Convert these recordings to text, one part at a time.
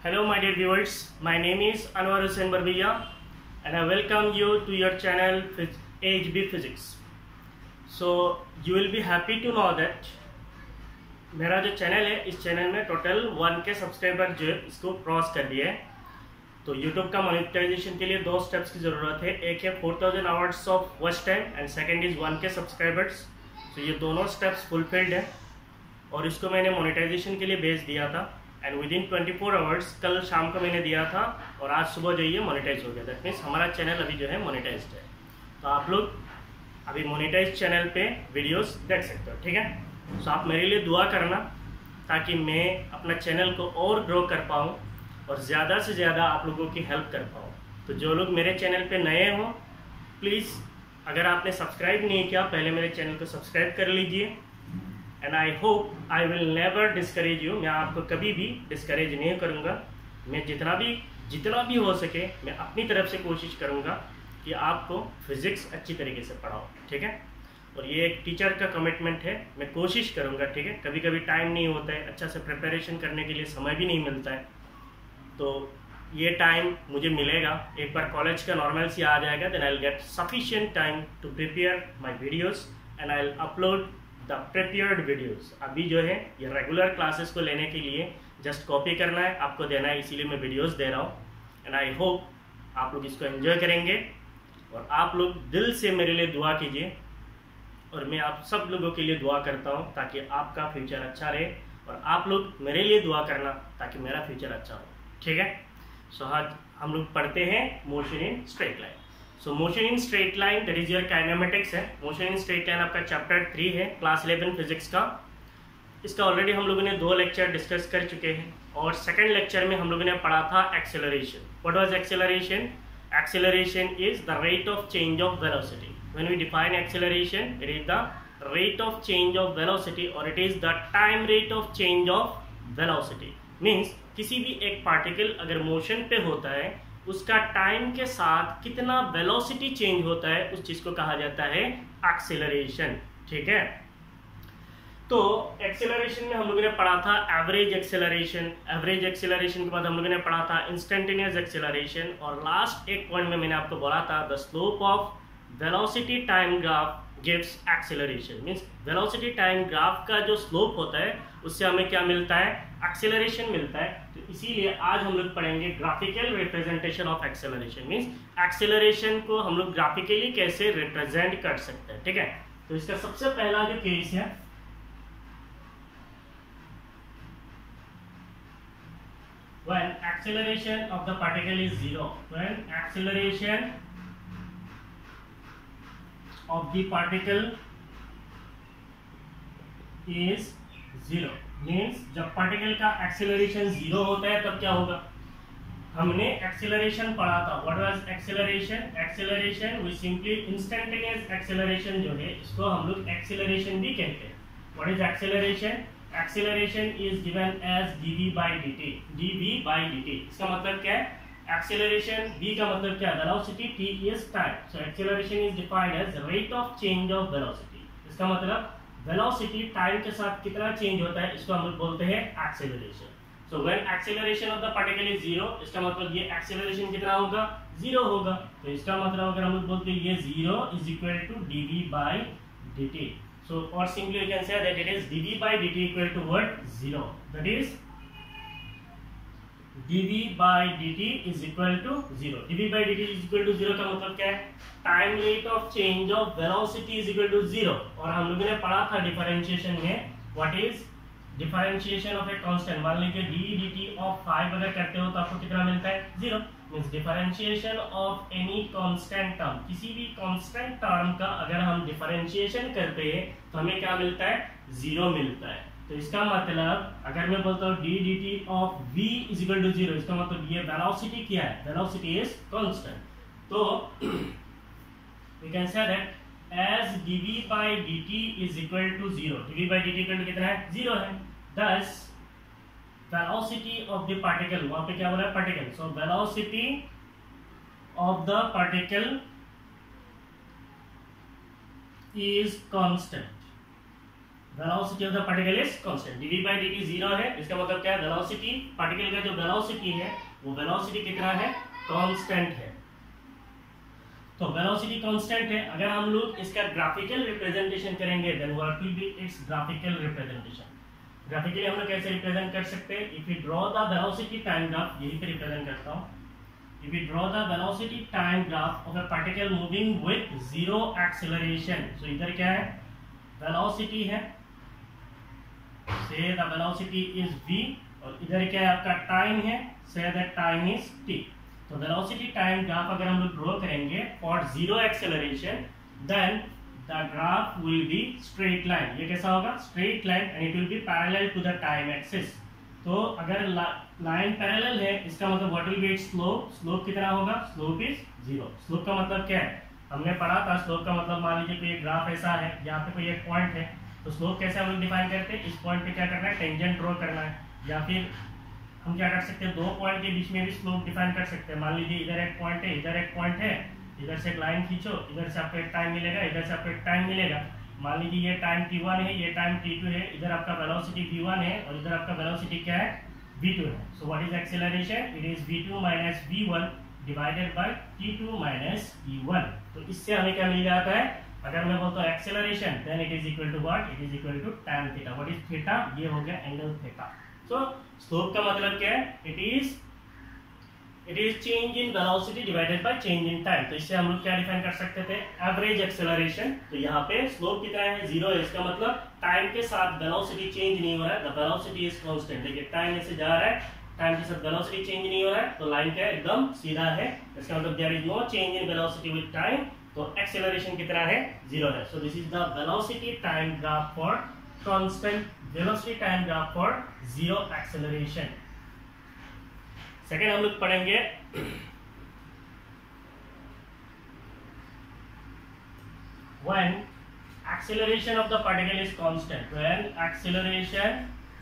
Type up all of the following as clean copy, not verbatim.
Hello my dear viewers, my name is Anwar Hussain Barbiya and I welcome you to your channel AHB Physics. So you will be happy to know that मेरा जो channel है इस channel में total 1K subscriber जो है इसको cross कर दिया है। तो YouTube का मोनेटाइजेशन के लिए दो स्टेप्स की ज़रूरत है, एक है 4000 hours of watch time and second is 1K subscribers. तो ये दोनों स्टेप्स फुलफिल्ड है और इसको मैंने मोनेटाइजेशन के लिए भेज दिया था एंड विद इन 24 आवर्स कल शाम को मैंने दिया था और आज सुबह जो ये मोनेटाइज हो गया। दैट मीन्स हमारा चैनल अभी जो है मोनेटाइज्ड है। तो आप लोग अभी मोनेटाइज चैनल पे वीडियोस देख सकते हो, ठीक है। सो आप मेरे लिए दुआ करना ताकि मैं अपना चैनल को और ग्रो कर पाऊँ और ज़्यादा से ज़्यादा आप लोगों की हेल्प कर पाऊँ। तो जो लोग मेरे चैनल पे नए हों प्लीज़ अगर आपने सब्सक्राइब नहीं किया पहले मेरे चैनल को सब्सक्राइब कर लीजिए and I hope I will never discourage you. मैं आपको कभी भी डिस्करेज नहीं करूँगा। मैं जितना भी हो सके मैं अपनी तरफ से कोशिश करूँगा कि आपको फिज़िक्स अच्छी तरीके से पढ़ाऊँ, ठीक है। और ये एक टीचर का कमिटमेंट है, मैं कोशिश करूँगा, ठीक है। कभी कभी टाइम नहीं होता है, अच्छा से प्रिपरेशन करने के लिए समय भी नहीं मिलता है, तो ये टाइम मुझे मिलेगा। एक बार कॉलेज का नॉर्मल सी आ जाएगा then I will get sufficient time to prepare my videos and I will upload the prepared videos. अभी जो है ये रेगुलर क्लासेस को लेने के लिए जस्ट कॉपी करना है, आपको देना है, इसीलिए मैं वीडियोस दे रहा हूँ एंड आई होप आप लोग इसको एंजॉय करेंगे और आप लोग दिल से मेरे लिए दुआ कीजिए और मैं आप सब लोगों के लिए दुआ करता हूँ ताकि आपका फ्यूचर अच्छा रहे और आप लोग मेरे लिए दुआ करना ताकि मेरा फ्यूचर अच्छा हो, ठीक है। सो आज हम लोग पढ़ते हैं motion in straight line. So motion in straight line that is your kinematics है। मोशन इन स्ट्रेट लाइन आपका चैप्टर 3 है क्लास 11 फिजिक्स का। इसका ऑलरेडी हम लोगों ने 2 लेक्चर डिस्कस कर चुके हैं और सेकंड लेक्चर में हम लोगों ने पढ़ा था acceleration. What was acceleration? Acceleration is the rate of change of velocity. When we define acceleration, it is the rate of change of velocity or it is the time rate of change of velocity. Means किसी भी एक particle अगर motion पे होता है उसका time के साथ कितना वेलोसिटी चेंज होता है उस चीज को कहा जाता है एक्सेलरेशन, ठीक है। तो एक्सेलरेशन में हम लोगों ने पढ़ा था एवरेज एक्सेलरेशन। एवरेज एक्सेलरेशन के बाद हम लोगों ने पढ़ा था इंस्टेंटेनियस एक्सेलरेशन और लास्ट एक पॉइंट में मैंने आपको बोला था the slope of velocity time graph gives acceleration. Means velocity time graph का जो स्लोप होता है उससे हमें क्या मिलता है? एक्सेलरेशन मिलता है। तो इसीलिए आज हम लोग पढ़ेंगे graphical representation of acceleration. Means acceleration को हम लोग ग्राफिकली कैसे रिप्रेजेंट कर सकते हैं, ठीक है। तो इसका सबसे पहला जो केस है when acceleration of the particle is 0, when acceleration of the particle is 0 means जब पार्टिकल का एक्सेलरेशन 0 होता है तब क्या होगा? हमने एक्सेलरेशन पढ़ा था। What was acceleration? Acceleration we simply instantaneous acceleration जो है इसको हम लोग एक्सेलरेशन भी कहते हैं। What is acceleration? Acceleration is given as dv by dt. dv by dt इसका मतलब क्या है? Acceleration v का मतलब क्या है? Velocity, t is time. So acceleration is defined as rate of change of velocity. इसका मतलब velocity time के साथ कितना change होता है इसको हम लोग बोलते हैं acceleration. So when acceleration of the particle is 0 इसका मतलब ये acceleration कितना होगा? 0 होगा। तो इसका मतलब अगर हम लोग बोलते हैं ये 0 is equal to dv by dt. So or simply we can say that it is dv by dt equal to what? 0. That is dv by dt is equal to 0. dv by dt is equal to 0 का मतलब क्या है? Time rate of change of velocity is equal to 0. और हम लोगों ने पढ़ा था डिफरेंशिएशन में what is differentiation of a constant. मान लीजिए d dt of 5 अगर करते हो तो आपको कितना मिलता है? 0. Means differentiation of any constant term, किसी भी कांस्टेंट टर्म का अगर हम डिफरेंशिएशन करते हैं तो हमें क्या मिलता है? 0 मिलता है। तो इसका मतलब अगर मैं बोलता हूँ d dt of v is equal to 0 इसका मतलब ये वेलोसिटी क्या है? Velocity is constant. तो we can say that as dv by dt is equal to 0, dv by dt equal to कितना है? 0 है। Thus velocity of the particle, वहां पे क्या बोला है? particle. So velocity of the particle is constant. Velocity of the particle is constant, dv by dt 0 है, इसका मतलब क्या है, वेलोसिटी पार्टिकल का जो वेलोसिटी है वो वेलोसिटी कितना है, कांस्टेंट है। तो वेलोसिटी कांस्टेंट है, अगर हम लोग इसका ग्राफिकल रिप्रेजेंटेशन करेंगे then what will be its graphical representation. Graphically हम लोग कैसे रिप्रेजेंट कर सकते हैं, if you draw the velocity time graph, यही पे रिप्रेजेंट करता हूं, if we draw the velocity time graph of a particle moving with zero acceleration, so इधर क्या है, velocity है, say the velocity is v, और इधर क्या है आपका टाइम है, say that time is t। तो velocity time graph अगर हम लोग ड्रॉ करेंगे for zero acceleration then the graph will be straight line, ये कैसा होगा, straight line and it will be parallel to the time axis। तो अगर लाइन पैरेलल है इसका मतलब what will be its slope, slope कितना होगा, स्लोप इज 0। स्लोप का मतलब क्या है, हमने पढ़ा था, स्लोप का मतलब मान लीजिए कोई एक ग्राफ ऐसा है, यहाँ पे कोई एक पॉइंट है, तो स्लोप कैसे हम लोग डिफाइन करते हैं, इस पॉइंट पे क्या करना है, टेंजेंट ड्रॉ करना है, या फिर हम क्या कर सकते हैं, दो पॉइंट के बीच में भी स्लोप डिफाइन कर सकते हैं। मान लीजिए इधर एक पॉइंट है, इधर एक पॉइंट है, इधर से एक लाइन खींचो, इधर से आपको एक टाइम मिलेगा, इधर से आपको एक टाइम मिलेगा। मान लीजिए ये टाइम t1 है, ये टाइम t2 है, इधर आपका वेलोसिटी v1 है और इधर आपका वेलोसिटी क्या है, v2 है। So what is acceleration, it is v2 minus v1 divided by t2 minus v1। तो इससे हमें क्या मिल जाता है, अगर मैं बोलता हूं acceleration then it is equal to what, it is equal to tan theta. What is theta, ये हो गया एंगल थीटा। सो स्लोप का मतलब क्या है, it is change in velocity divided by change in time. तो इससे हम लोग क्या डिफाइन कर सकते थे, एवरेज एक्सेलरेशन। तो यहाँ पे स्लोप कितना है, 0 है, इसका मतलब टाइम के साथ वेलोसिटी चेंज नहीं हो रहा है, द वेलोसिटी इज कांस्टेंट। देखिए टाइम ऐसे जा रहा है, टाइम के साथ वेलोसिटी चेंज नहीं हो रहा है, तो लाइन क्या एकदम सीधा है, इसका मतलब there is no change in velocity with time, तो एक्सेलरेशन कितना है, 0 है। So this is the velocity time graph for constant, velocity time graph for 0 acceleration. Second हम लोग पढ़ेंगे when acceleration of the particle is constant, when acceleration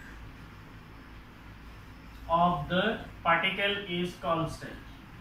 of the particle is constant।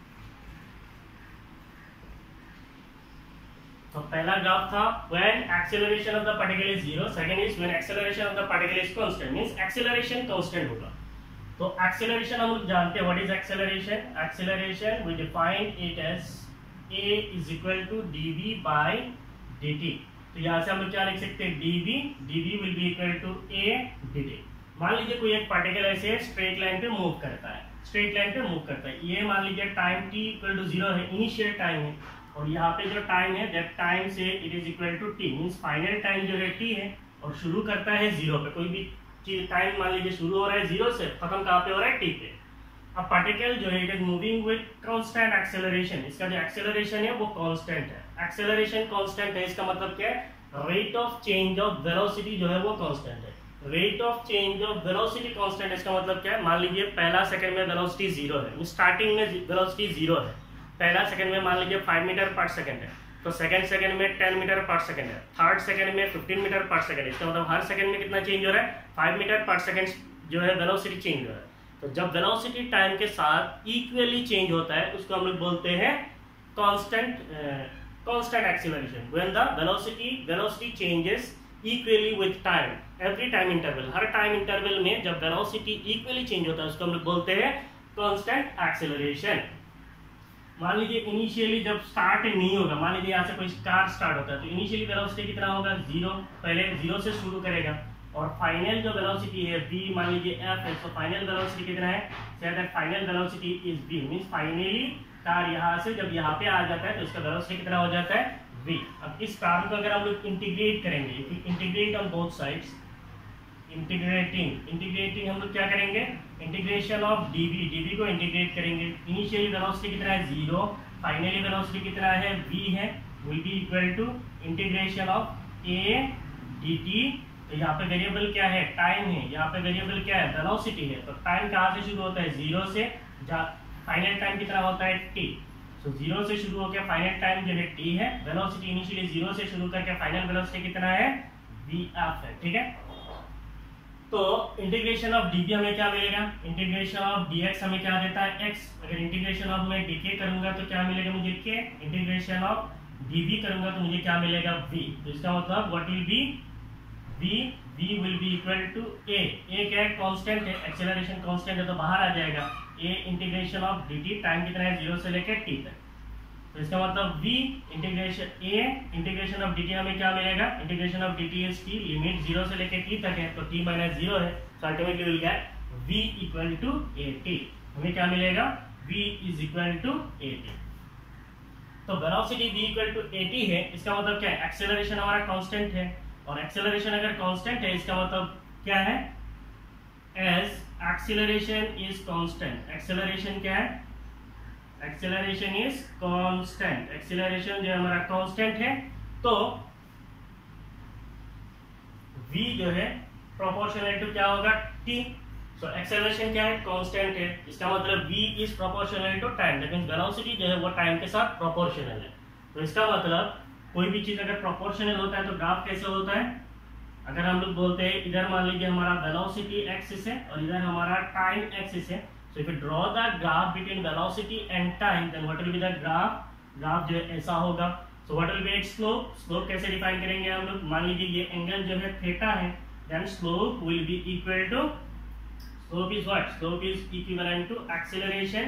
तो पहला graph था when acceleration of the particle is 0, second is when acceleration of the particle is constant, means acceleration constant होगा। तो acceleration हम लोग जानते हैं, what is acceleration, acceleration we define it as a is equal to dv by dt। तो यहाँ से हम लोग क्या लिख सकते हैं, dv will be equal to a dt। मान लीजिए कोई एक पार्टिकल ऐसे स्ट्रेट लाइन पे मूव करता है, स्ट्रेट लाइन पे मूव करता है, ये मान लीजिए टाइम t इक्वल टू 0 है, इनिशियल टाइम है, और यहाँ पे जो टाइम है दैट टाइम से it is equal to t, means final time जो है t है, और शुरू करता है 0 पे। कोई भी टाइम मान लीजिए शुरू हो रहा है 0 से, खत्म कहाँ पे हो रहा है, t पे। अब पार्टिकल जो है it is moving with constant acceleration, इसका जो एक्सेलरेशन है वो कांस्टेंट है, एक्सेलरेशन कांस्टेंट है, इसका मतलब क्या है, rate of change of velocity जो है वो कांस्टेंट है। Rate of change of velocity constant, इसका मतलब क्या है, मान लीजिए पहला सेकंड में वेलोसिटी 0 है, स्टार्टिंग में वेलोसिटी 0 है, पहला सेकंड में मान लीजिए 5 मीटर पर सेकंड है, तो सेकंड सेकंड में 10 मीटर पर सेकंड है, थर्ड सेकंड में 15 मीटर पर सेकंड है, इसका मतलब हर सेकंड में कितना चेंज हो रहा है, 5 मीटर पर सेकंड जो है वेलोसिटी चेंज हो रहा है। तो जब वेलोसिटी टाइम के साथ इक्वली चेंज होता है उसको हम लोग बोलते हैं constant acceleration. When the velocity changes equally with time, every time interval, हर टाइम इंटरवल में जब वेलोसिटी इक्वली चेंज होता है उसको हम लोग बोलते हैं कांस्टेंट एक्सेलरेशन। मान लीजिए इनिशियली जब स्टार्ट नहीं होगा, मान लीजिए यहाँ से कोई कार स्टार्ट होता है, तो इनिशियली वेलोसिटी कितना होगा, 0, पहले 0 से शुरू करेगा, और फाइनल जो वेलोसिटी है v, मान लीजिए f है, तो फाइनल वेलोसिटी कितना है, से that final velocity is v, means finally car यहाँ से जब यहाँ पे आ जाता है तो इसका वेलोसिटी कितना हो जाता है, v। अब इस कार को अगर हम लोग इंटीग्रेट करेंगे, if you integrate on both sides, integrating हम लोग क्या करेंगे, इंटीग्रेशन ऑफ dv को इंटीग्रेट करेंगे, इनिशियली वेलोसिटी कितना है 0, फाइनली वेलोसिटी कितना है v है, will be equal to integration of a dt। तो यहाँ पे वेरिएबल क्या है, टाइम है, यहाँ पे वेरिएबल क्या है, वेलोसिटी है। तो टाइम कहाँ से शुरू होता है, 0 से, फाइनल टाइम कितना होता है t। तो 0 से शुरू होकर फाइनल टाइम जो है t है, वेलोसिटी इनिशियली 0 से शुरू करके फाइनल वेलोसिटी कितना है, vf है, ठीक है। तो इंटीग्रेशन ऑफ dv हमें क्या मिलेगा, इंटीग्रेशन ऑफ dx हमें क्या देता है, x। अगर इंटीग्रेशन ऑफ मैं dk करूंगा तो क्या मिलेगा मुझे, k। इंटीग्रेशन ऑफ dv करूंगा तो मुझे क्या मिलेगा, v। तो इसका मतलब what will be v v will be equal to a क्या है, कांस्टेंट है, एक्सेलरेशन कांस्टेंट है तो बाहर आ जाएगा a integration of dt, time कितना है 0 से लेकर t तक, तो इसका मतलब v integration a integration of dt हमें क्या मिलेगा, integration of dt is t, limit 0 से लेकर t तक है तो t माइनस 0 है, तो ultimately will get v equal to at, हमें क्या मिलेगा, v is equal to at। तो velocity v equal to at है, इसका मतलब क्या है, एक्सेलरेशन हमारा कांस्टेंट है, और एक्सेलरेशन अगर कांस्टेंट है इसका मतलब क्या है, as acceleration is constant, acceleration क्या है, एक्सेलरेशन इज कांस्टेंट, एक्सेलरेशन जो हमारा कांस्टेंट है तो v जो है प्रोपोर्शनल टू क्या होगा, t, सो एक्सेलरेशन क्या है, कांस्टेंट है, इसका मतलब v is proportional to time, that means velocity जो है वो टाइम के साथ प्रोपोर्शनल है। तो इसका मतलब कोई भी चीज अगर प्रोपोर्शनल होता है तो ग्राफ कैसे होता है, अगर हम लोग बोलते हैं इधर मान लीजिए हमारा वेलोसिटी एक्सिस है और इधर हमारा टाइम एक्सिस है, so if you draw the graph between velocity and time then what will be the graph जो है ऐसा होगा। So what will be its slope, slope कैसे डिफाइन करेंगे हम लोग, मान लीजिए ये एंगल जो है थीटा है, then slope will be equal to, slope is what, slope is equivalent to acceleration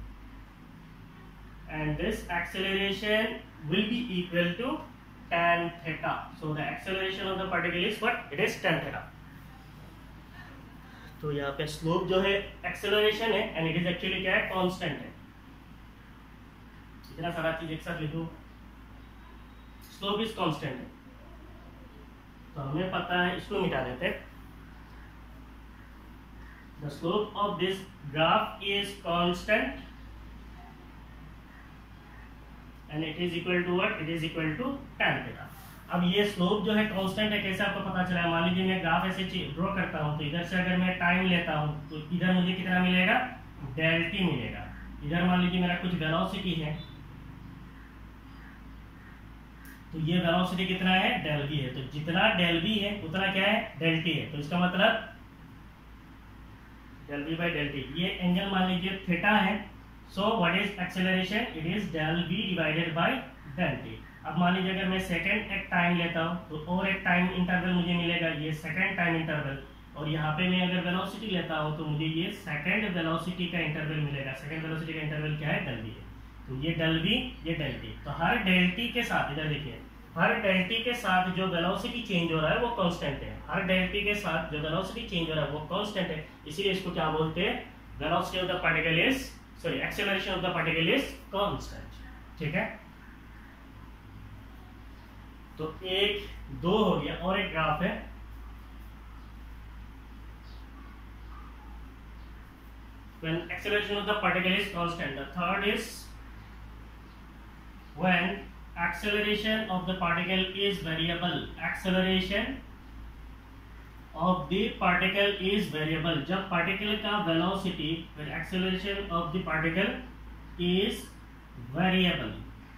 and this acceleration will be equal to tan theta, so the acceleration of the particle is what, it is tan theta। तो यहाँ पे slope जो है acceleration है and it is actually क्या है, constant है, इतना सारा चीज एक साथ लिखो, स्लोप इज कांस्टेंट है, तो हमें पता है, इसको मिटा देते हैं, the slope of this graph is constant and it is equal to what, it is equal to tan theta। अब ये स्लोप जो है कांस्टेंट है, कैसे आपको पता चला, मान लीजिए मैं ग्राफ ऐसे ड्रॉ करता हूँ तो इधर से अगर मैं टाइम लेता हूँ तो इधर मुझे कितना मिलेगा, डेल टी मिलेगा, इधर मान लीजिए मेरा कुछ वेलोसिटी है तो ये वेलोसिटी कितना है, डेल वी है, तो जितना डेल वी है उतना क्या है, डेल टी है, तो इसका मतलब del v by del t, ये एंगल मान लीजिए थीटा है, so what is acceleration, it is del v divided by del t। अब मान लीजिए अगर मैं सेकंड एक टाइम लेता हूँ तो और एक टाइम इंटरवल मुझे मिलेगा, ये सेकंड टाइम इंटरवल, और यहाँ पे मैं अगर वेलोसिटी लेता हूँ तो मुझे ये सेकंड वेलोसिटी का इंटरवल मिलेगा, सेकंड वेलोसिटी का इंटरवल क्या है, डेल v है, तो ये डेल v, ये डेल t, तो हर डेल t के साथ, इधर देखिए हर डेल t के साथ जो वेलोसिटी चेंज हो रहा है वो कांस्टेंट है, हर डेल t के साथ जो वेलोसिटी चेंज हो रहा है वो कांस्टेंट है, इसीलिए इसको क्या बोलते हैं, velocity of the particle is, sorry acceleration of the particle is constant, ठीक है। तो एक दो हो गया, और एक ग्राफ है, when acceleration of the particle is constant, the third is when acceleration of the particle is variable, acceleration of the particle is variable, जब पार्टिकल का velocity, when acceleration of the particle is variable,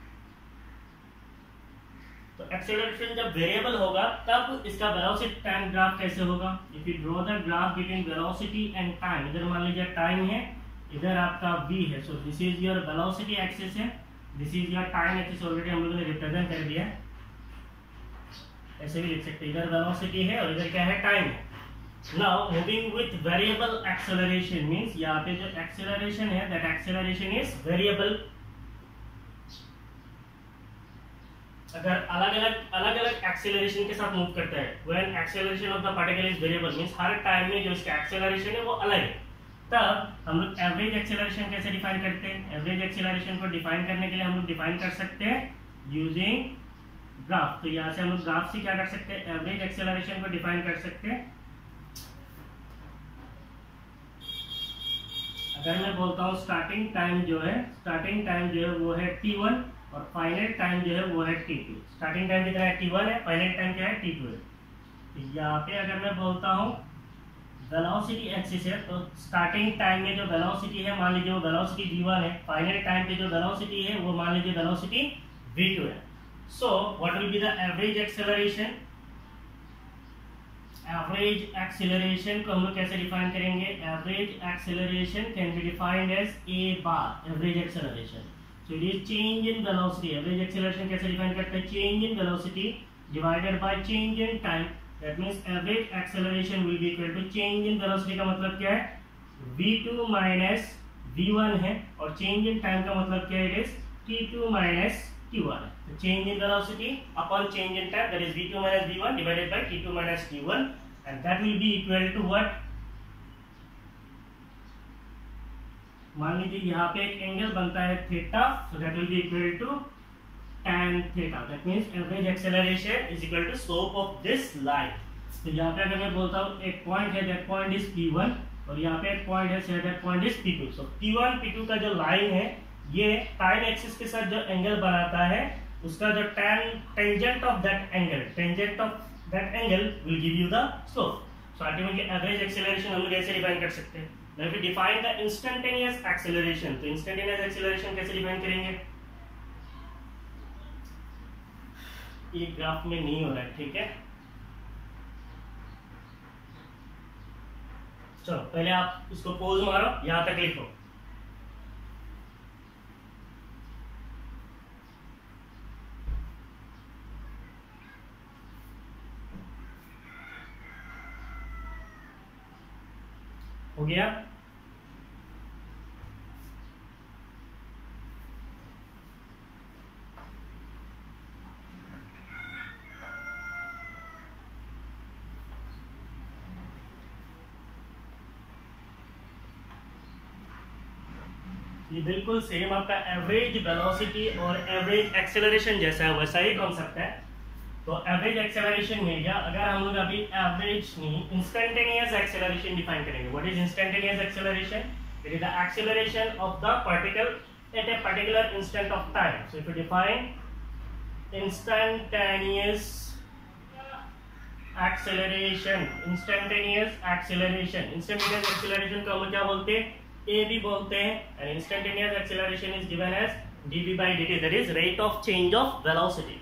तो acceleration जब variable होगा तब इसका velocity time graph कैसे होगा, if you draw the graph between velocity and time, इधर मान लीजिए टाइम है, इधर आपका v है, so this is your velocity axis है, this is your time axis, already हम लोगों ने रिप्रेजेंट कर दिया है, ऐसे भी लिख सकते हैं, इधर वेलोसिटी है और इधर क्या है, टाइम है। Now moving with variable acceleration means यहाँ पे जो एक्सेलरेशन है दैट एक्सेलरेशन इज वेरिएबल, अगर अलग अलग एक्सेलरेशन के साथ मूव करता है, when acceleration of the particle is variable means हर टाइम में जो इसका एक्सेलरेशन है वो अलग है, तब हम लोग एवरेज एक्सेलरेशन कैसे डिफाइन करते हैं, एवरेज एक्सेलरेशन को डिफाइन करने के लिए हम लोग डिफाइन कर सकते हैं यूजिंग ग्राफ, तो यहाँ से हम लोग ग्राफ से क्या कर सकते हैं, एवरेज एक्सेलरेशन को डिफाइन कर सकते हैं। अगर मैं बोलता हूँ स्टार्टिंग टाइम जो है वो है t1 और फाइनल टाइम जो है वो है t2, स्टार्टिंग टाइम कितना है, t1 है, फाइनल टाइम क्या है, t2 है। तो यहाँ पे अगर मैं बोलता हूँ वेलोसिटी एक्सिस है, तो स्टार्टिंग टाइम में जो वेलोसिटी है मान लीजिए वो वेलोसिटी v1 है, फाइनल टाइम पे जो वेलोसिटी है वो मान लीजिए वेलोसिटी v2 है। So what will be the average acceleration? Average acceleration को हम लोग कैसे डिफाइन करेंगे, average acceleration can be defined as a bar, average acceleration. So it is change in velocity. Average acceleration कैसे डिफाइन करते हैं, change in velocity divided by change in time, that means average acceleration will be equal to change in velocity का मतलब क्या है v2 minus v1 है, और change in time का मतलब क्या है, it is t2 minus t1। तो change in velocity upon change in time, that is v2 minus v1 divided by t2 minus t1, and that will be equal to what, मान लीजिए यहाँ पे एक एंगल बनता है theta, so that will be equal to tan theta, that means average acceleration is equal to slope of this line. तो यहाँ पे अगर मैं बोलता हूँ एक पॉइंट है, दैट पॉइंट इज P1, और यहाँ पे एक पॉइंट है, say that point is P2। So P1 P2 का जो लाइन है, ये टाइम एक्सिस के साथ जो एंगल बनाता है, उसका जो tangent of that angle will give you the slope. So ultimately average acceleration हम लोग ऐसे डिफाइन कर सकते हैं। Now if we define the instantaneous acceleration, तो instantaneous acceleration कैसे डिफाइन करेंगे, ये ग्राफ में नहीं हो रहा है, ठीक है। चलो पहले आप इसको पोज मारो, यहां तक लिखो। हो गया? ये बिल्कुल सेम आपका एवरेज वेलोसिटी और एवरेज एक्सेलरेशन जैसा है, वैसा ही कॉन्सेप्ट है। तो एवरेज एक्सेलरेशन में क्या, अगर हम लोग अभी एवरेज नहीं इंस्टेंटेनियस एक्सेलरेशन डिफाइन करेंगे। What is instantaneous acceleration? It is the acceleration of the particle at a particular instant of time. So if you define instantaneous acceleration को हम क्या बोलते हैं, ए भी बोलते हैं, and instantaneous acceleration is given as dv by dt, that is rate of change of velocity.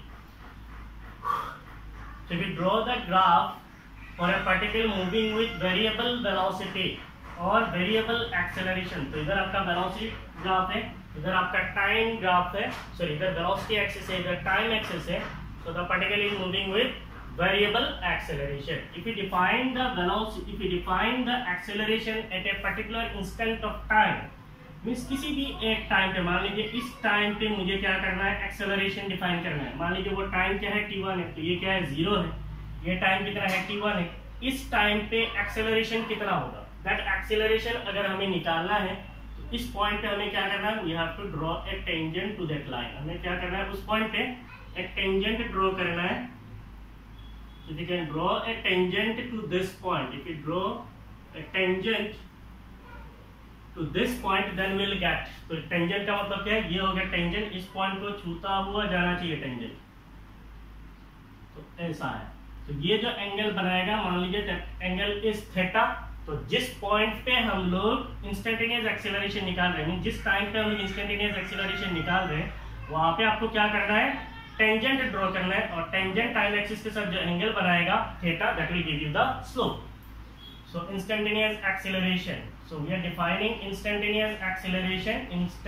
So if we draw the graph for a particle moving with variable velocity और variable acceleration, तो इधर आपका velocity graph है, इधर आपका time graph है, sorry इधर velocity axis है, इधर टाइम एक्सिस है। So the particle is moving with variable acceleration. If we define the velocity, if we define the acceleration at a particular instant of time, means किसी भी एक time पे, मान लीजिए इस टाइम पे मुझे क्या करना है, एक्सेलरेशन डिफाइन करना है। मान लीजिए वो टाइम क्या है, t1 है, तो ये क्या है, 0 है। ये टाइम कितना है, t1 है। इस टाइम पे एक्सेलरेशन कितना होगा, दैट एक्सेलरेशन अगर हमें निकालना है, तो इस पॉइंट पे हमें क्या करना है, we have to draw a tangent to that line. हमें क्या करना है, उस पॉइंट पे एक टेंजेंट ड्रॉ करना है। So we can draw a tangent to this point. If we draw a tangent to this point, then we'll get. तो tangent का मतलब क्या है, ये हो गया tangent, इस point को छूता हुआ जाना चाहिए tangent। तो ऐसा है। तो ये जो एंगल बनाएगा, मान लीजिए एंगल इज थीटा, तो जिस पॉइंट पे हम लोग इंस्टेंटेनियस एक्सेलरेशन निकाल रहे हैं, जिस टाइम पे हम लोग इंस्टेंटेनियस एक्सेलरेशन निकाल रहे हैं, वहां पे आपको क्या करना है, टेंजेंट ड्रॉ करना है, और टेंजेंट टाइम एक्सिस के साथ जो एंगल बनाएगा theta, that will give you the slope. So instantaneous acceleration, so we are defining instantaneous acceleration,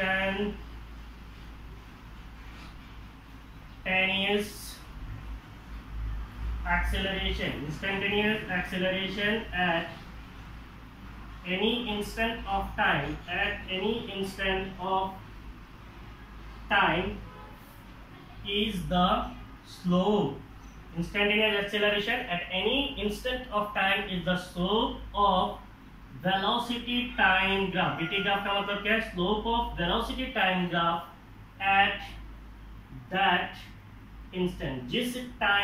instantaneous acceleration at any instant of time, is the slope. Instantaneous acceleration at any instant of time is the slope of velocity time graph. dt graph का मतलब क्या है, slope of velocity time graph at that instant. जिस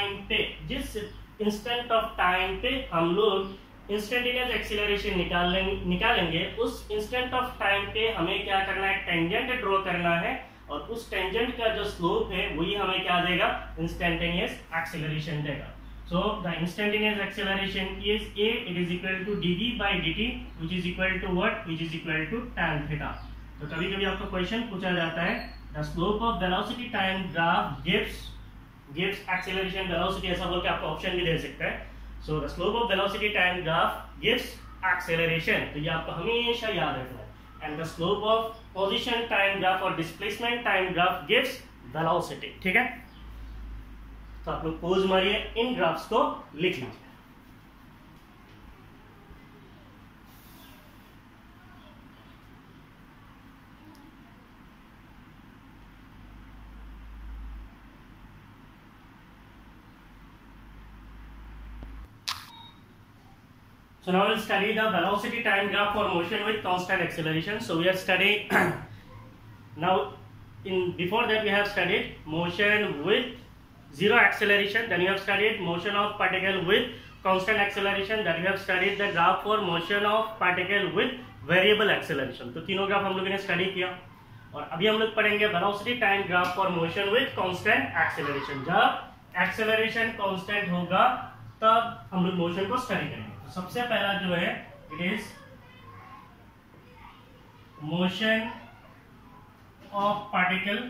instant of time पे हम लोग instantaneous acceleration निकालेंगे, उस इंस्टेंट ऑफ टाइम पे हमें क्या करना है, टेंजेंट ड्रॉ करना है, और उस टेंजेंट का जो स्लोप है वही हमें क्या देगा, इंस्टेंटेनियस एक्सीलरेशन देगा। So the instantaneous acceleration is a, it is equal to dv by dt, which is equal to what, which is equal to tan theta। तो कभी कभी आपको क्वेश्चन पूछा जाता है, the slope of velocity time graph gives acceleration velocity, ऐसा बोल के आपको ऑप्शन भी दे सकता है। So the slope of velocity time graph gives acceleration, तो ये आपको हमेशा याद रखना है। And the slope of position time graph और displacement time graph gives velocity, ठीक है। तो आप लोग पोज मारिए, इन ग्राफ्स को लिख लीजिए। So now we'll study the velocity time graph for motion with constant acceleration. So we are studying now. Before that we have studied motion with zero acceleration. Then you have studied motion of particle with constant acceleration. Then you have studied the graph for motion of particle with variable acceleration. तो तीनों graph हम लोगों ने study किया और अभी हम लोग पढ़ेंगे velocity time graph for motion with constant acceleration. जब एक्सेलरेशन कांस्टेंट होगा तब हम लोग मोशन को स्टडी करेंगे. तो सबसे पहला जो है it is motion of particle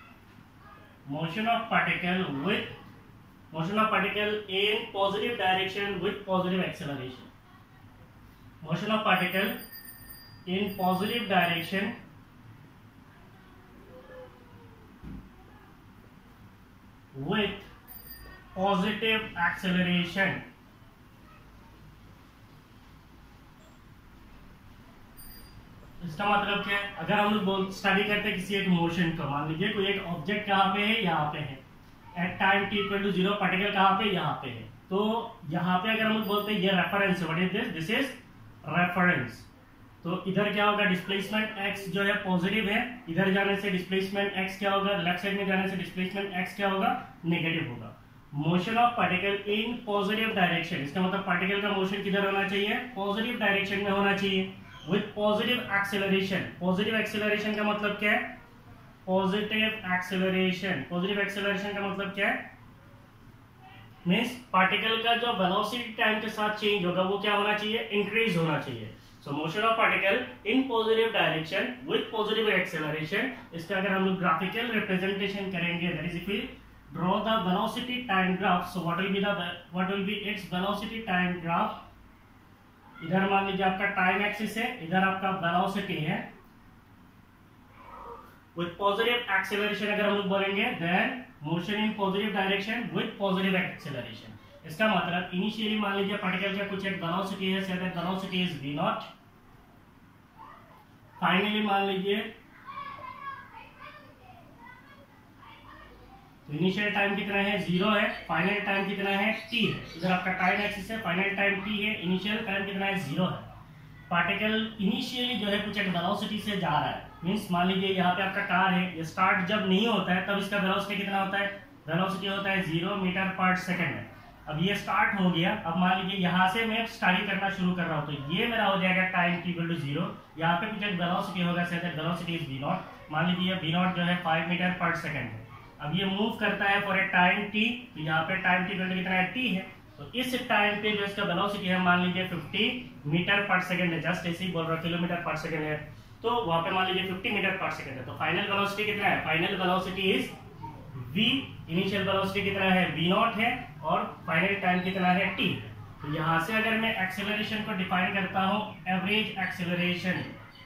in positive direction with positive acceleration. Motion of particle in positive direction with positive acceleration. इसका मतलब क्या है? अगर हम लोग स्टडी करते हैं किसी एक मोशन का, मान लीजिए कोई एक ऑब्जेक्ट कहाँ पे है, यहाँ पे है, at time t equal to 0 particle कहाँ पे, यहाँ पे है. तो यहाँ पे अगर हम लोग बोलते हैं ये रेफरेंस है, what is this? This is reference. तो इधर क्या होगा, डिस्प्लेसमेंट x जो है पॉजिटिव है, इधर जाने से डिस्प्लेसमेंट x क्या होगा, लेफ्ट साइड में जाने से डिस्प्लेसमेंट x क्या होगा, नेगेटिव होगा. Motion of particle in positive direction, इसका मतलब पार्टिकल का मोशन किधर होना चाहिए, पॉजिटिव डायरेक्शन में होना चाहिए. With positive acceleration. Positive acceleration का मतलब क्या है, पॉजिटिव एक्सेलरेशन का मतलब क्या है, मींस पार्टिकल का जो वेलोसिटी टाइम के साथ चेंज होगा वो क्या होना चाहिए, इंक्रीज होना चाहिए. So motion of particle in positive direction with positive acceleration. इसका अगर हम लोग ग्राफिकल रिप्रेजेंटेशन करेंगे, that is if we draw the velocity time graph, so what will be its velocity time graph. इधर मान लीजिए आपका टाइम एक्सिस है, इधर आपका वेलोसिटी है. विथ पॉजिटिव एक्सेलरेशन अगर हम लोग बोलेंगे, then motion in positive direction with positive acceleration. इसका मतलब इनिशियली मान लीजिए पार्टिकल का कुछ एक वेलोसिटी है, say that velocity is v0. Finally मान लीजिए इनिशियल टाइम कितना है, 0 है, फाइनल टाइम कितना है, t है. इधर आपका टाइम एक्सिस है, फाइनल टाइम t है, इनिशियल टाइम कितना है, 0 है. पार्टिकल इनिशियली जो है कुछ एक वेलोसिटी से जा रहा है, मींस मान लीजिए यहाँ पे आपका कार है, ये स्टार्ट जब नहीं होता है तब इसका वेलोसिटी कितना होता है, वेलोसिटी होता है 0 मीटर पर सेकंड है. अब ये स्टार्ट हो गया, अब मान लीजिए यहाँ से मैं स्टडी करना शुरू कर रहा हूँ, तो ये मेरा हो जाएगा टाइम t इक्वल टू 0. यहाँ पे कुछ एक वेलोसिटी होगा, say that velocity is v0. मान लीजिए v0 जो है 5 मीटर पर सेकंड है. अब ये मूव करता है फॉर ए टाइम t, तो यहाँ पे टाइम t इक्वल टू कितना है, t है. तो इस टाइम पे जो इसका वेलोसिटी है मान लीजिए 50 मीटर पर सेकंड है, जस्ट ऐसे ही बोल रहा हूँ, किलोमीटर पर सेकंड है, तो वहां पे मान लीजिए 50 मीटर पर सेकंड है. तो फाइनल वेलोसिटी कितना है, final velocity is v. Initial velocity कितना है, v0 है, और फाइनल टाइम कितना है, t. तो यहाँ से अगर मैं एक्सेलरेशन को डिफाइन करता हूँ, एवरेज एक्सेलरेशन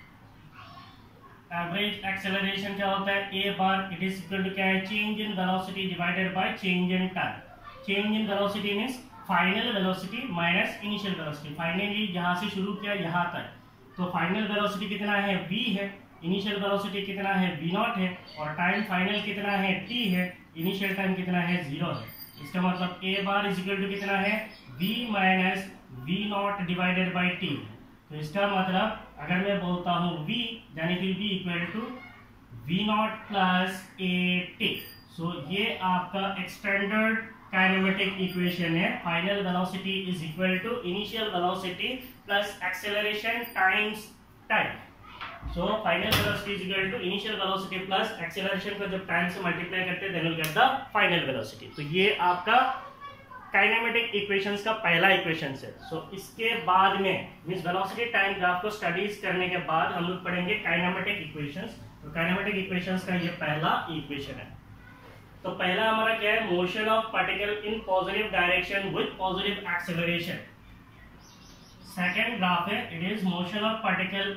क्या होता है, a bar it is equal to क्या है, change in velocity divided by change in time. Change in velocity means final velocity minus initial velocity. Finally जहां से शुरू किया यहाँ तक, तो फाइनल वेलोसिटी कितना है, v है, इनिशियल वेलोसिटी कितना है, v0 है, और टाइम फाइनल कितना है, t है, इनिशियल टाइम कितना है, 0 है. इसका मतलब a bar is equal to कितना है, v minus v0 divided by t. तो इसका मतलब अगर मैं बोलता हूँ v, यानी कि v equal to v0 plus at. So ये आपका एक्सटेंडेड काइनेमेटिक इक्वेशन है. Final velocity is equal to initial velocity plus acceleration times time. So final velocity is equal to initial velocity plus acceleration को जब time से multiply करते हैं, then will get the final velocity. तो ये आपका kinematic equations का पहला इक्वेशन है. सो इसके बाद में मींस वेलोसिटी टाइम ग्राफ को स्टडीज करने के बाद हम लोग पढ़ेंगे काइनेमेटिक इक्वेशंस. तो काइनेमेटिक इक्वेशंस का ये पहला इक्वेशन है. तो पहला हमारा क्या है, motion of particle in positive direction with positive acceleration. Second graph है, it is motion of particle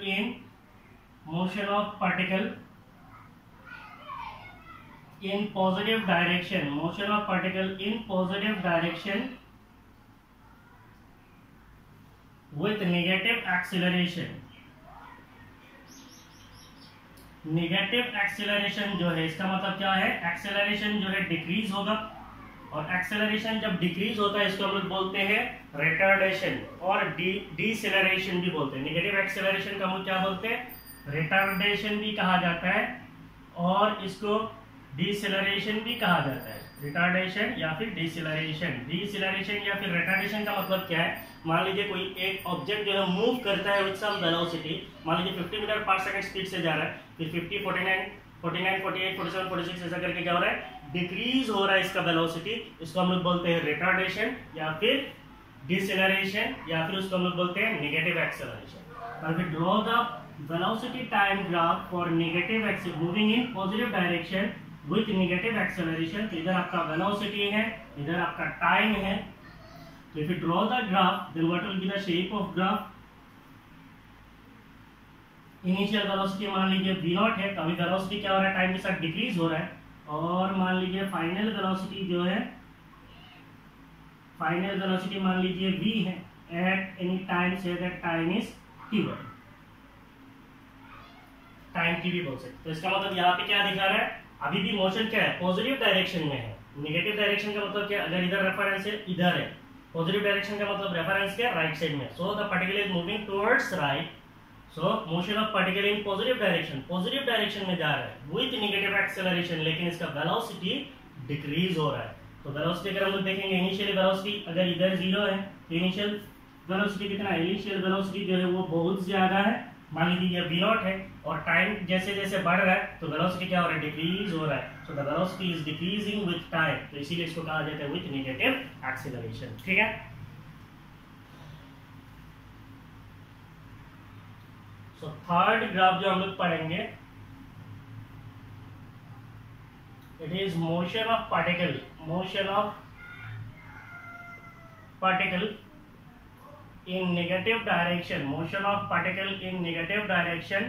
in positive direction, motion of particle in positive direction with negative acceleration. Negative acceleration जो है, इसका मतलब क्या है, एक्सेलरेशन जो है decrease होगा और एक्सेलरेशन जब डिक्रीज होता है इसको हम लोग बोलते हैं रिटार्डेशन और डिसेलरेशन भी बोलते हैं। नेगेटिव एक्सेलरेशन का हम क्या बोलते हैं, रिटार्डेशन भी कहा जाता है और इसको डिसेलरेशन भी कहा जाता है। रिटार्डेशन या फिर डिसेलरेशन। डिसेलरेशन या फिर रिटार्डेशन का मतलब क्या है, मान लीजिए कोई एक ऑब्जेक्ट जो है मूव करता है विद सम वेलोसिटी, मान लीजिए 50 मीटर पर सेकंड स्पीड से जा रहा है, फिर 50, 49, 48, 47, 46 ऐसा करके क्या हो रहा है, डिक्रीज हो रहा है इसका वेलोसिटी, इसको हम लोग बोलते हैं रिटार्डेशन या फिर डिसेलरेशन या फिर उसको हम लोग बोलते हैं नेगेटिव एक्सेलरेशन। और फिर draw the velocity time graph for negative moving in positive direction with negative acceleration. तो इधर आपका वेलोसिटी है, इधर आपका टाइम है। तो if you draw the graph then what will be the shape of graph. Initial velocity मान लीजिए v0 है, तो अभी वेलोसिटी क्या हो रहा है, टाइम के साथ डिक्रीज हो रहा है। और मान लीजिए फाइनल वेलोसिटी जो है, फाइनल वेलोसिटी मान लीजिए v है at any time, say that time is t1, time t भी बोल सकते। तो इसका मतलब यहाँ पे क्या दिखा रहा है, अभी भी मोशन क्या है, पॉजिटिव डायरेक्शन में है। नेगेटिव डायरेक्शन का मतलब क्या, अगर इधर रेफरेंस है, इधर है। पॉजिटिव डायरेक्शन का मतलब रेफरेंस क्या, राइट साइड में। So the particle is moving towards right, so motion of particle in positive direction, positive direction में जा रहा है विद नेगेटिव एक्सेलरेशन, लेकिन इसका वेलोसिटी डिक्रीज हो रहा है। तो वेलोसिटी अगर हम लोग देखेंगे, इनिशियल वेलोसिटी अगर इधर 0 है तो इनिशियल वेलोसिटी कितना है, इनिशियल वेलोसिटी जो है वो बहुत ज्यादा है, मान लीजिए ये v0 है, और टाइम जैसे जैसे बढ़ रहा है तो वेलोसिटी क्या हो रहा है, डिक्रीज हो रहा है। So the velocity is decreasing with time, तो इसीलिए इसको कहा जाता है विद नेगेटिव एक्सेलरेशन। ठीक है, सो थर्ड ग्राफ जो हम लोग पढ़ेंगे, it is motion of particle, motion of particle in negative direction, motion of particle in negative direction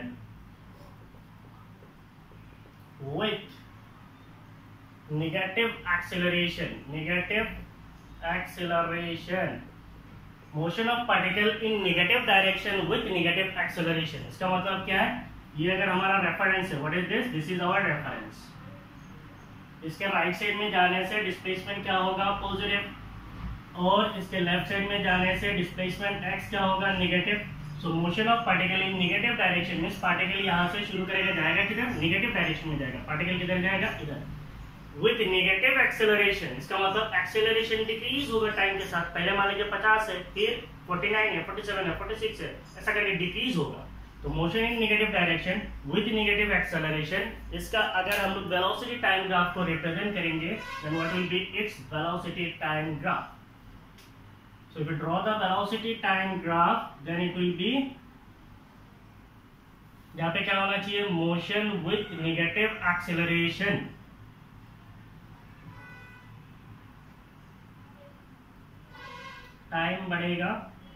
with negative acceleration, negative acceleration, motion of particle in negative direction with negative acceleration। इसका मतलब क्या है, ये अगर हमारा reference है, what is this, this is our reference. इसके right side में जाने से डिस्प्लेसमेंट क्या होगा, पॉजिटिव, और इसके लेफ्ट साइड में जाने से डिस्प्लेसमेंट x क्या होगा, negative. So motion of particle in negative direction means particle यहां से शुरू करेगा, जाएगा किधर, नेगेटिव डायरेक्शन में जाएगा। पार्टिकल किधर जाएगा, इधर, विद नेगेटिव एक्सेलरेशन। इसका मतलब एक्सेलरेशन डिक्रीज होगा टाइम के साथ। पहले मान लीजिए 50 है, फिर 49 है, 47 है, 46 है, ऐसा करके डिक्रीज होगा। तो motion in negative direction with negative acceleration, इसका अगर हम लोग वेलोसिटी टाइम ग्राफ को रिप्रेजेंट करेंगे then what will be its velocity time graph. So if you draw the velocity time graph, then it will be, यहाँ पे क्या होना चाहिए, motion with negative acceleration। Time बढ़ेगा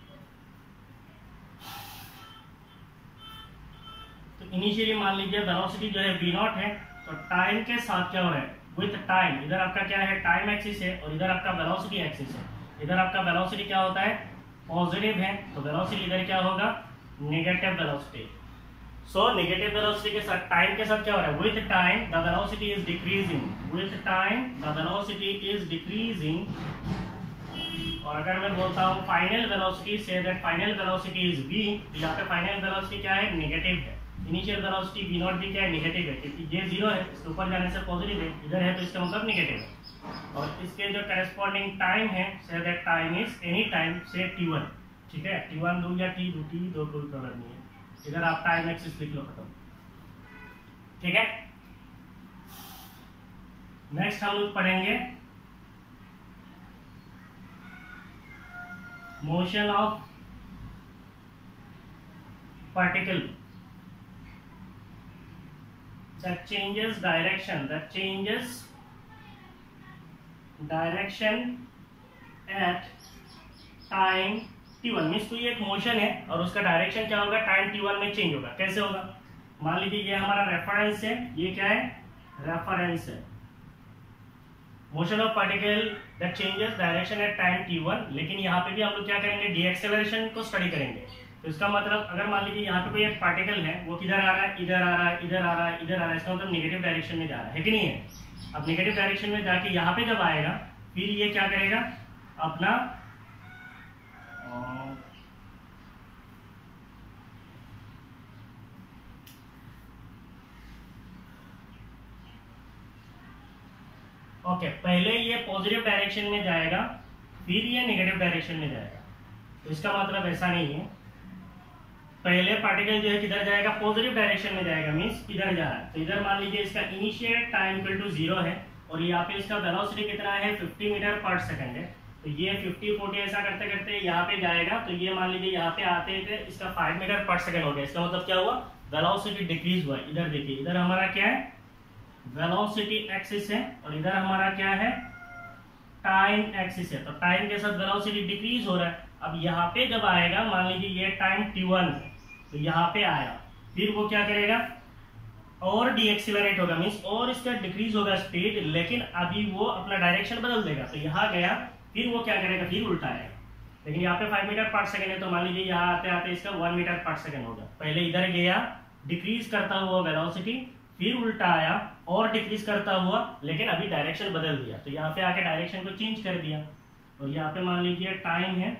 तो इनिशियली मान लीजिए वेलोसिटी जो है v0 है, तो टाइम के साथ क्या हो रहा है, विथ टाइम। इधर आपका क्या है, टाइम एक्सिस है, और इधर आपका वेलोसिटी एक्सिस है। इधर आपका वेलोसिटी क्या होता है, पॉजिटिव है, तो वेलोसिटी इधर क्या होगा, negative velocity. So negative velocity के साथ टाइम के साथ क्या हो रहा है, with time the velocity is decreasing, with time the velocity is decreasing. और अगर मैं बोलता हूँ final velocity, say that final velocity is v, तो यहाँ पे फाइनल वेलोसिटी क्या है, नेगेटिव है। इनिशियल वेलोसिटी v0 भी क्या है, नेगेटिव है, क्योंकि ये 0 है, इसके ऊपर जाने से पॉजिटिव है, इधर है तो इसका मतलब नेगेटिव है। और इसके जो करस्पॉन्डिंग टाइम है, से that time is any time say t1। ठीक है, t1 दूं या t2, t2 कोई प्रॉब्लम नहीं है, इधर आप टाइम एक्सिस लिख लो, खत्म। ठीक है, नेक्स्ट हम लोग पढ़ेंगे motion of particle that changes direction, that changes direction at time t1। Means कोई एक मोशन है और उसका डायरेक्शन क्या होगा, टाइम t1 में चेंज होगा। कैसे होगा, मान लीजिए ये हमारा रेफरेंस है, ये क्या है, रेफरेंस है। Motion of particle that changes direction at time t1, लेकिन यहाँ पे भी हम लोग क्या करेंगे, डीएक्सेलरेशन को स्टडी करेंगे। तो इसका मतलब अगर मान लीजिए यहाँ पे कोई एक पार्टिकल है, वो किधर आ रहा है, इधर आ रहा है, इधर आ रहा है, इधर आ रहा है, इसका मतलब नेगेटिव डायरेक्शन में जा रहा है कि नहीं है। अब नेगेटिव डायरेक्शन में जाके यहाँ पे जब आएगा फिर ये क्या करेगा अपना ओके पहले ये पॉजिटिव डायरेक्शन में जाएगा, फिर ये नेगेटिव डायरेक्शन में जाएगा। तो इसका मतलब ऐसा नहीं है, पहले पार्टिकल जो है किधर जाएगा, पॉजिटिव डायरेक्शन में जाएगा, मींस इधर जा रहा है। तो इधर मान लीजिए इसका इनिशियल टाइम इक्वल टू 0 है और यहाँ पे इसका वेलोसिटी कितना है 50 मीटर पर सेकंड है। तो ये 50-40 ऐसा करते करते यहाँ पे जाएगा। तो ये मान लीजिए यहाँ पे आते थे इसका 5 मीटर पर सेकंड हो गया। इसका मतलब क्या हुआ, वेलोसिटी डिक्रीज हुआ। इधर देखिए, इधर हमारा क्या है, वेलोसिटी एक्सिस है और इधर हमारा क्या है, टाइम एक्सिस है। तो टाइम के साथ वेलोसिटी डिक्रीज हो रहा है। अब यहाँ पे जब आएगा, मान लीजिए ये टाइम t1 है, तो यहाँ पे आया, फिर वो क्या करेगा और डीएक्सिलरेट होगा, मींस और इसका डिक्रीज होगा स्पीड, लेकिन अभी वो अपना डायरेक्शन बदल देगा। तो यहाँ गया, फिर वो क्या करेगा, फिर उल्टा आएगा। लेकिन यहाँ पे 5 मीटर पर सेकंड है, तो मान लीजिए यहाँ आते आते इसका 1 मीटर पर सेकंड होगा। पहले इधर गया डिक्रीज करता हुआ वेलोसिटी, फिर उल्टा आया और डिक्रीज करता हुआ, लेकिन अभी डायरेक्शन बदल दिया। तो यहाँ पे आके डायरेक्शन को चेंज कर दिया। और यहाँ पे मान लीजिए टाइम है,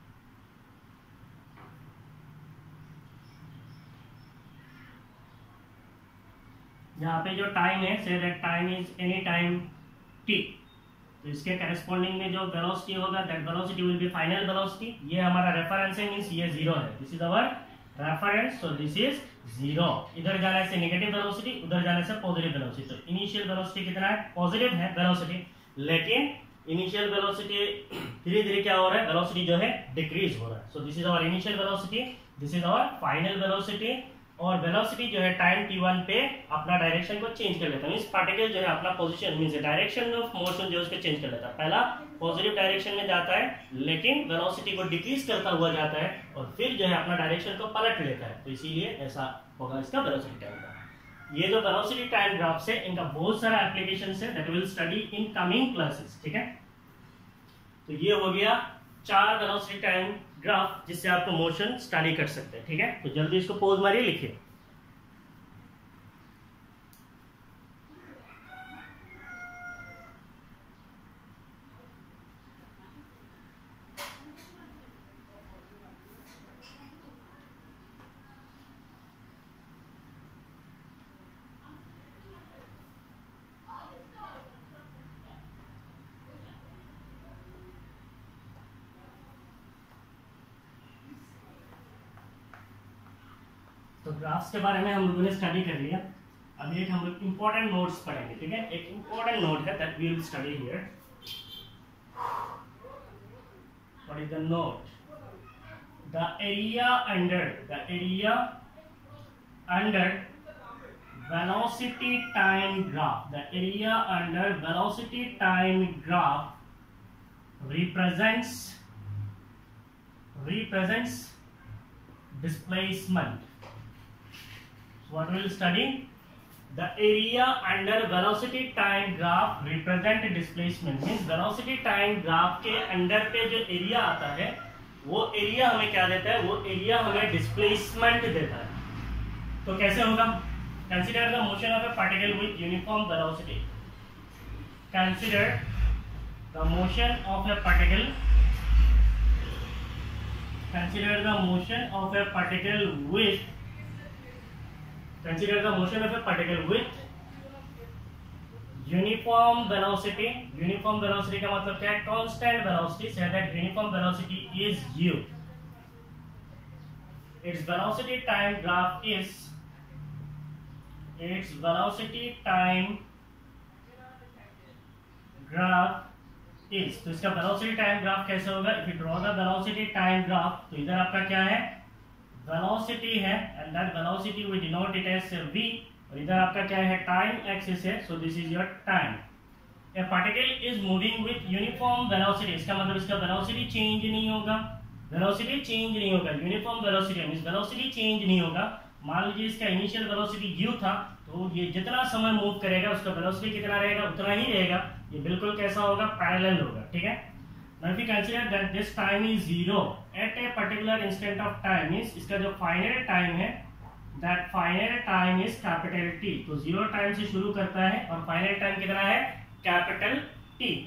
यहाँ पे जो टाइम है, से that time is any time t। तो इसके करस्पॉन्डिंग में जो वेलोसिटी होगा, that velocity will be final velocity. ये हमारा रेफरेंस है, मींस ये 0 है, this is our reference. So this is 0। इधर जाने से नेगेटिव वेलोसिटी, उधर जाने से पॉजिटिव वेलोसिटी। तो इनिशियल वेलोसिटी कितना है, पॉजिटिव है वेलोसिटी, लेकिन इनिशियल वेलोसिटी धीरे धीरे क्या हो रहा है, वेलोसिटी जो है डिक्रीज हो रहा है। So this is our initial velocity, this is our final velocity. और वेलोसिटी जो है टाइम t1 पे अपना डायरेक्शन को चेंज कर लेता है, मींस पार्टिकल जो है अपना position means direction of motion जो है उसको चेंज कर लेता है। पहला पॉजिटिव डायरेक्शन में जाता है, लेकिन वेलोसिटी को डिक्रीज करता हुआ जाता है और फिर जो है अपना डायरेक्शन को पलट लेता है। तो इसीलिए ऐसा होगा इसका वेलोसिटी टाइम ग्राफ। ये जो वेलोसिटी टाइम ग्राफ से इनका बहुत सारा एप्लीकेशन है, that will study in coming classes, ठीक है। तो ये हो गया 4 वेलोसिटी टाइम ग्राफ जिससे आपको मोशन स्टडी कर सकते हैं, ठीक है। तो जल्दी इसको पोज मारिए, लिखिए। तो ग्राफ्स के बारे में हम लोगों ने स्टडी कर लिया। अब एक हम लोग इंपॉर्टेंट नोट्स पढ़ेंगे, ठीक है। एक इंपॉर्टेंट नोट है that we will study here. What is the note? The area under velocity time graph, the area under velocity time graph represents displacement. What we will study? The area under velocity time graph represent displacement, means velocity time graph के under पे जो area आता है, वो area हमें क्या देता है, वो एरिया हमें डिस्प्लेसमेंट देता है। तो कैसे होगा? Consider the motion of a particle with uniform velocity. Consider the motion of a particle. Consider the motion of a particle with. Consider the motion of a particle with uniform velocity. Uniform velocity का मतलब क्या है? Constant velocity. Say that uniform velocity is u. Its velocity time graph is. Its velocity time graph is. तो इसका velocity time graph कैसे होगा? If you draw the velocity time graph, तो इधर आपका क्या है? Velocity है, and that velocity we denote it as v. और इधर आपका क्या है? Time axis है, so this is your time. A particle is moving with uniform velocity. इसका मतलब इसका velocity change नहीं होगा, velocity change नहीं होगा, uniform velocity means velocity change नहीं होगा। मान लीजिए इसका इनिशियल वेलोसिटी u था, तो ये जितना समय मूव करेगा उसका वेलोसिटी कितना रहेगा, उतना ही रहेगा। ये बिल्कुल कैसा होगा? पैरेलल होगा, ठीक है। Now if you consider that this time is 0 at a particular instant of time, means इसका जो फाइनाइट टाइम है, that finite time is capital T। तो 0 टाइम से शुरू करता है और फाइनाइट टाइम कितना है? Capital T।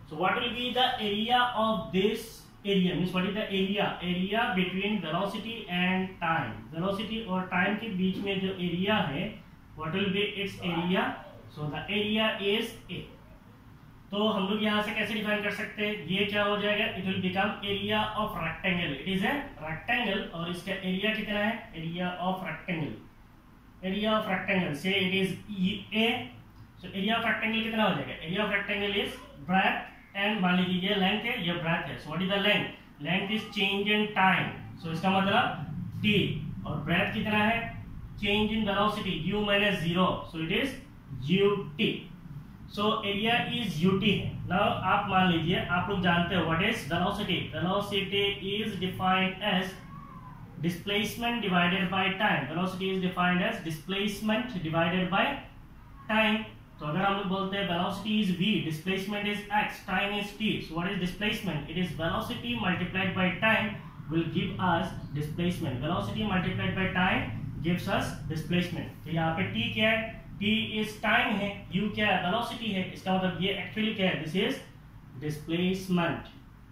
So what will be the area of this area? Means what is the area? Area between velocity and time. Velocity और time के बीच में जो area है, what will be its area? So the area is A. तो हम लोग यहाँ से कैसे डिफाइन कर सकते हैं? ये क्या हो जाएगा? It will become area of rectangle. It is a rectangle और इसका एरिया कितना है? Area of rectangle. Area of rectangle. Say it is A. So area of rectangle कितना हो जाएगा? Area of rectangle is breadth and मान लीजिए ये लेंथ है, ये breadth है. So what is the length? Length is change in time. So इसका मतलब t और breadth कितना है? Change in velocity u minus 0. So it is ut. So area is ut है. Now आप मान लीजिए आप लोग जानते हो what is velocity. Velocity is defined as displacement divided by time. Velocity is defined as displacement divided by time. तो अगर हम लोग बोलते हैं velocity is v, displacement is x, time is t. So what is displacement? It is velocity multiplied by time will give us displacement. Velocity multiplied by time gives us displacement. तो यहाँ पे t क्या है? t is time है, u क्या है? velocity है. इसका मतलब ये actually क्या है? This is displacement.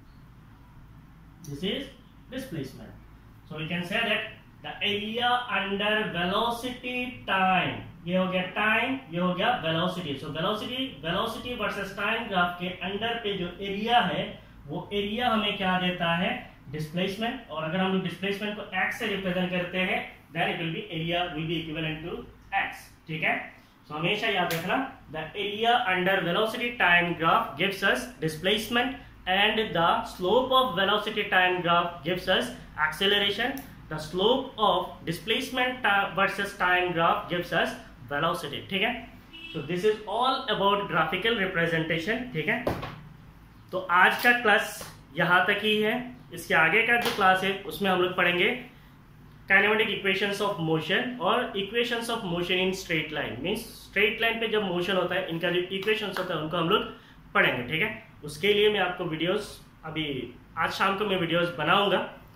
This is displacement. So we can say that the area under velocity time. ये हो गया time, ये हो गया velocity. So velocity versus time graph के अंडर पे जो एरिया है वो एरिया हमें क्या देता है? Displacement. और अगर हम लोग displacement को x से रिप्रेजेंट करते हैं then it will be area will be equivalent to x. ठीक है? So हमेशा याद रखना the area under velocity time graph gives us displacement and the slope of velocity time graph gives us acceleration. The slope of displacement versus time graph gives us velocity. ठीक है? So this is all about graphical representation. ठीक है? तो आज का class यहाँ तक ही है. इसके आगे का जो क्लास है उसमें हम लोग पढ़ेंगे काइनेमेटिक इक्वेशंस ऑफ मोशन और equations of motion in straight line. Means straight line पे जब मोशन होता है इनका जो इक्वेशंस होता है उनको हम लोग पढ़ेंगे. ठीक है? उसके लिए मैं आपको वीडियोस अभी आज शाम को मैं वीडियोस बनाऊंगा.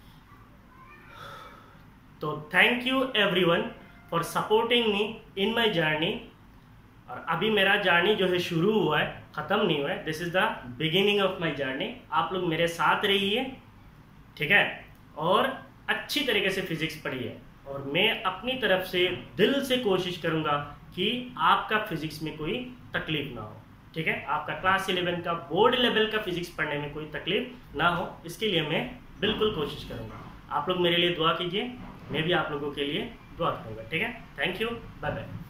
तो thank you everyone for supporting me in my journey. और अभी मेरा जर्नी जो है शुरू हुआ है, ख़त्म नहीं हुआ है. This is the beginning of my journey. आप लोग मेरे साथ रहिए. ठीक है? और अच्छी तरीके से फिजिक्स पढ़िए और मैं अपनी तरफ से दिल से कोशिश करूंगा कि आपका फिजिक्स में कोई तकलीफ ना हो. ठीक है? आपका क्लास 11 का बोर्ड लेवल का फिजिक्स पढ़ने में कोई तकलीफ ना हो, इसके लिए मैं बिल्कुल कोशिश करूंगा. आप लोग मेरे लिए दुआ कीजिए, मैं भी आप लोगों के लिए दुआ करूंगा. ठीक है? Thank you. Bye bye.